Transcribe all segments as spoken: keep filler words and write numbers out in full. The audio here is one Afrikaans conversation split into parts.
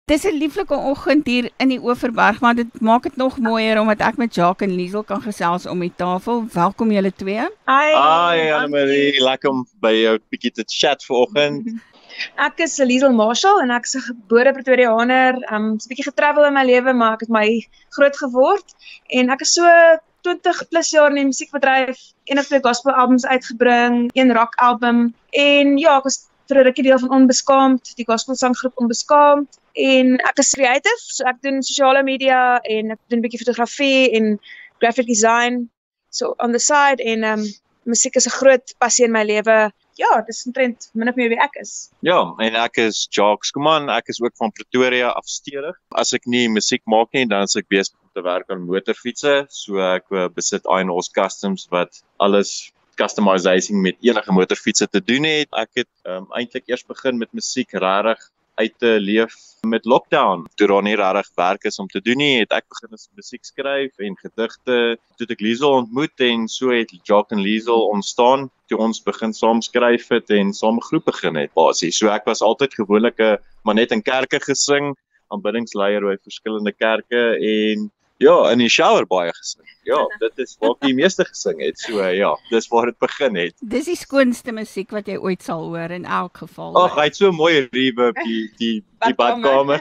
Dis 'n lieflike oggend hier in die Oeverberg, maar dit maak dit nog mooier omdat ek met Jacques en Liezel kan gesels om die tafel. Welkom julle twee. Hi. Hi Annemarie, lekker om by jou 'n bietjie te chat vanoggend. Ek is Liezel en ek is 'n gebore Pretoriaaner. Um, ek het 'n bietjie getravel in my lewe, maar ek het my groot geword en ek is so twintig plus jaar in die musiekbedryf, een of twee gospel albums uitgebring, een rock album en ja, ek was vir 'n rukkie deel van Onbeskaamd, die gospel sanggroep Onbeskaamd. En ek is creative, so ek doen sosiale media en ek doen 'n bietjie fotografie en graphic design so on the side en um, musiek is 'n groot passie in my lewe. Ja, dis omtrent min of meer wie ek is. Ja, en ek is Jacques. Kom aan, ek is ook van Pretoria afstedig. As ek nie musiek maak nie, dan is ek besig om te werk aan motorfietsse. So ek uh, besit I and O's Customs wat alles customizing met enige motorfietsse te doen het. Ek het um, eintlik eers begin met musiek regtig uit te leef met lockdown. Toe daar nie regtig werk is om te doen nie, het ek begin as musiek skryf en gedigte. Toe het ek Liezel ontmoet en so het Jacques en Liezel ontstaan. Toe ons begin saam skryf het en saam 'n groep begin het basies. So ek was altyd gewoonlik maar net in kerke gesing, aanbiddingsleier by verskillende kerke en ja, in die shower baie gesing. Ja, dit is waar ek die meeste gesing het. So ja, dis waar dit begin het. Dis die skoonste musiek wat jy ooit sal hoor in elk geval. Ag, hy het so 'n mooi reverb die die die badkamer.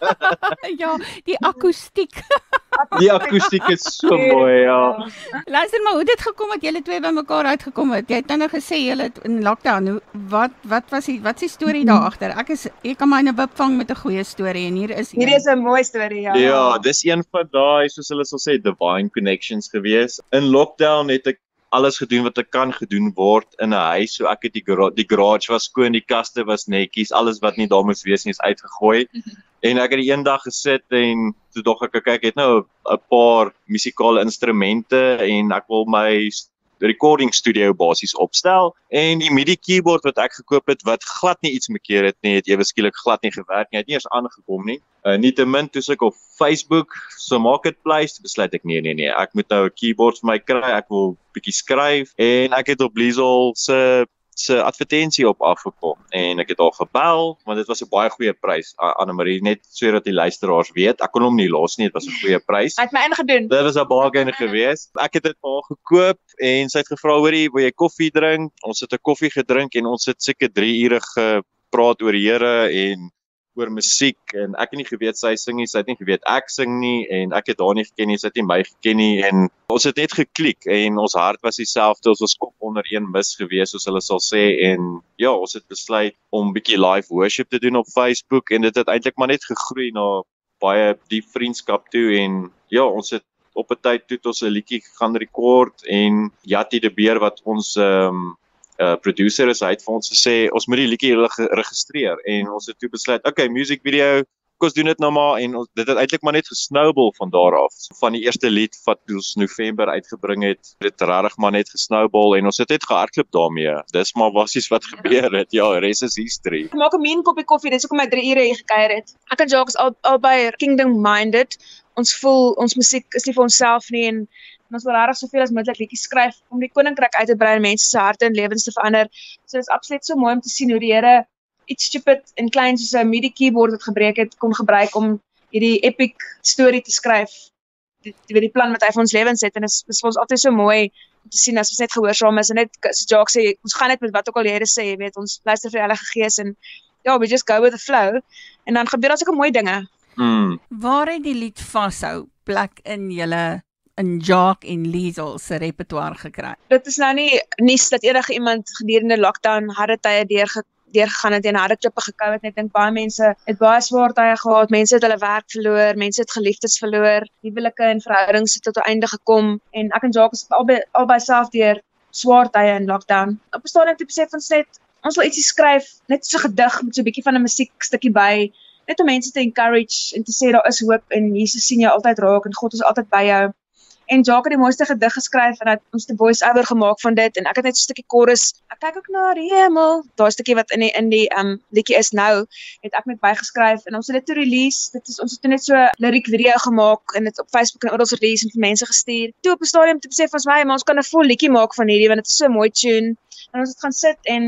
Ja, die akoestiek. Die akoestiek is so mooi, ja. Luister maar, hoe dit gekom het julle twee by mekaar uitgekom het. Jy het nou gesê julle het in lockdown. Hoe, wat wat was die wat is die storie daar agter? Ek is ek kan my 'n wip vang met 'n goeie storie en hier is Hierdie is 'n mooi storie, ja. Ja, dis een van daai soos hulle sal sê divine connections gewees. In lockdown het ek alles gedoen wat ek kan gedoen word in 'n huis. So ek het die gara die garage was skoon, die kaste was netjies, alles wat nie daar moes wees nie is uitgegooi. En ek het die eendag gesit en toe dog ek kyk, ek het nou 'n paar musikale instrumente en ek wil my recording studio basies opstel en die MIDI keyboard wat ek gekoop het wat glad nie iets mekeer het nie, het ewe skielik glad nie gewerk nie, het nie eers aangekom nie. Uh, Nietemin toe ek op Facebook so marketplace besluit ek nee nee nee, ek moet nou 'n keyboard vir my kry, ek wil bietjie skryf en ek het op Liezel se se advertensie op afgekom en ek het al gebel want dit was 'n baie goeie prys. Annemarie, net sodat die luisteraars weet, ek kon hom nie los nie, dit was 'n goeie prys. Hy het my ingedoen. Dit was 'n bargain geweest. Ek het dit vir haar gekoop en sy het gevra, hoorie, wil jy koffie drink? Ons het 'n koffie gedrink en ons het seker drie ure gepraat oor die Here en oor musiek en ek het nie geweet sy sing nie, sy het nie geweet ek sing nie en ek het haar nie geken nie, sy het nie my geken nie en ons het net geklik en ons hart was dieselfde, ons was kop onder een mis gewees soos hulle sal sê en ja, ons het besluit om bietjie live worship te doen op Facebook en dit het eintlik maar net gegroei na baie diep vriendskap toe en ja, ons het op 'n tyd toe ons 'n liedjie gaan rekord en Jatti de Beer wat ons um, Uh, producer is, hy het vir ons gesê, ons moet die liedjie registreer en ons het toe besluit, okay, music video, ons doen dit nou maar en ons, dit het eintlik maar net gesnowball van daar af. So, van die eerste lied wat ons November uitgebring het, dit regtig maar net gesnowball en ons het net gehardloop daarmee. Dis maar basies wat gebeur het. Ja, res is history. Ek maak 'n mean koppie koffie, dis hoekom my drie ure hier gekuier het. Ek en Jacques al albei kingdom minded. Ons voel ons musiek is nie vir onsself nie en En ons wil regtig soveel as moontlik liedjies skryf om die koninkryk uit te brei en mense se harte en lewens te verander. So dit is absoluut so mooi om te sien hoe die Here iets stupid en klein soos 'n MIDI keyboard wat gebreek het, kon gebruik om hierdie epic storie te skryf. Die die, die plan wat hy vir ons lewens het en dit is, is vir ons altyd so mooi om te sien as ons net gehoorsaam is en net soos Jacques sê, ons gaan net met wat ook al die Here sê, jy weet, ons luister vir die Heilige Gees en ja, we just go with the flow en dan gebeur daar sulke mooi dinge. Mm. Waar het die lied Vashou plek in julle in Jacques en Liezel se repertoire gekry? Dit is nou nie nuus dat enige iemand gedurende lockdown harde tye deurge, deurgegaan het en harde klippe gekou het. Ek dink baie mense het baie swaar tye gehad, mense het hulle werk verloor, mense het geliefdes verloor, huwelike en verhoudings het tot 'n einde gekom en ek en Jacques het albei albei self deur swaar tye in lockdown. Op 'n stadium het ek besef ons net ons wil ietsie skryf, net so 'n gedig met so 'n bietjie van 'n musiekstukkie by, net om mense te encourage en te sê daar is hoop en Jesus sien jou altyd raak en God is altyd by jou. En Jacques het die mooiste gedig geskryf en het ons die voice-over gemaak van dit en ek het net so 'n stukkie chorus. Ek kyk ook na die hemel. Daai stukkie wat in die in die um liedjie is nou, het ek net bygeskryf en ons het dit toe release. Dit is ons het net so 'n liriek video gemaak en dit op Facebook en oral release en vir mense gestuur. Toe op 'n stadium te besef ons my, maar ons kan 'n vol liedjie maak van hierdie want dit is so 'n mooi tune. En ons het gaan sit en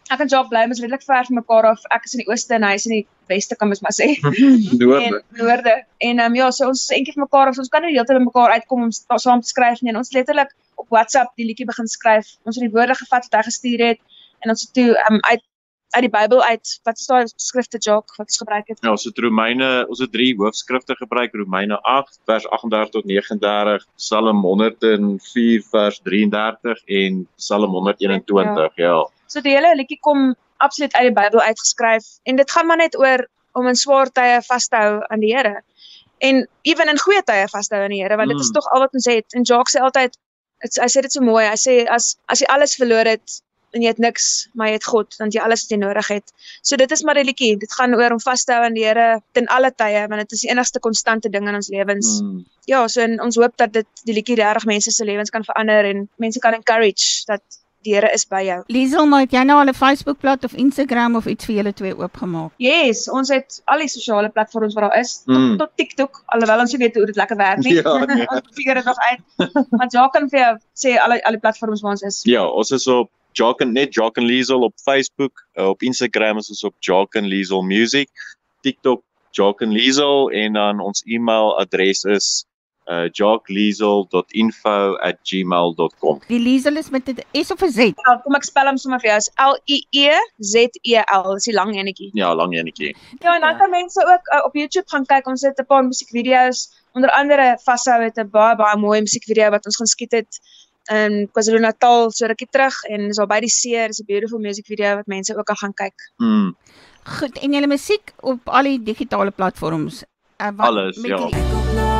Ek en Jacques bly mos redelik ver van mekaar af. Ek is in die ooste en hy is in die weste, kan mens maar sê. Noorde. En noorde. En um, ja, so ons is eentjie van mekaar af. So ons kan nie die hele tyd met mekaar uitkom om saam te skryf nie. En ons letterlik op WhatsApp die liedjie begin skryf. Ons het die woorde gevat wat hy gestuur het en ons het toe um, uit uit die Bybel uit, wat is daar skrifte, Jacques, wat ons gebruik het? Ja, ons het Romeine, ons het drie hoofskrifte gebruik, Romeine agt, vers agt en dertig tot nege en dertig, Psalm honderd en vier, vers drie en dertig en Psalm honderd een en twintig, ja. ja. So die hele liedjie kom absoluut uit die Bybel uitgeskryf, en dit gaan maar net oor om in swaar tye vas te hou aan die Here. En ewen in goeie tye vas te hou aan die Here, want dit is Mm. tog al wat ons het. En Jacques sê altyd, het, hy sê dit so mooi, hy sê, as, as jy alles verloor het, en jy het niks, maar jy het God, dan jy alles wat jy nodig het. So dit is maar die liedjie, dit gaan oor om vas te hou aan die Here ten alle tye, want dit is die enigste konstante ding in ons lewens. Mm. Ja, so en ons hoop dat dit die liedjie regtig mense se lewens kan verander en mense kan encourage dat die Here is by jou. Liezel, maar het jy nou al 'n Facebookblad of Instagram of iets vir julle twee oopgemaak? Yes, ons het al die sosiale platforms wat daar is, tot, Mm. tot TikTok, alhoewel ons nie weet hoe dit lekker werk nie. Ja, nee. Ons figure dit nog uit. Maar Jacques kan vir jou sê alle alle platforms waar ons is. Ja, ons is op Jacques en net Jacques en Liezel op Facebook, uh, op Instagram is ons op Jacques en Liezel Music, TikTok Jacques en Liezel en dan ons e-mailadres is uh, jacqueslezel dot info at gmail dot com. Die Liezel is met 'n S of 'n Z? Ja, kom ek spel hom sommer vir jou. Is L I E Z E L, dis die lang enetjie. Ja, lang enetjie. Ja, en dan kan mense ook uh, op YouTube gaan kyk. Ons het 'n paar musiekvideo's, onder andere Vashou het 'n baie baie mooi musiekvideo wat ons gaan skiet het in KwaZulu-Natal so rukkie terug en is al by die see, dis 'n beautiful musiekvideo wat mense ook kan gaan kyk. Mm. Goed, en julle musiek op al die digitale platforms? Uh, wat- Alles, met ja. die-